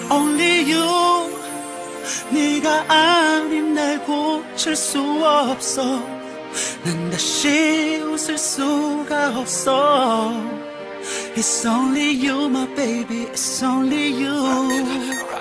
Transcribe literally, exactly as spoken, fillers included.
Only you 네가 아닌 날 고칠 수 없어 난 다시 웃을 수가 없어 It's only you my baby It's only you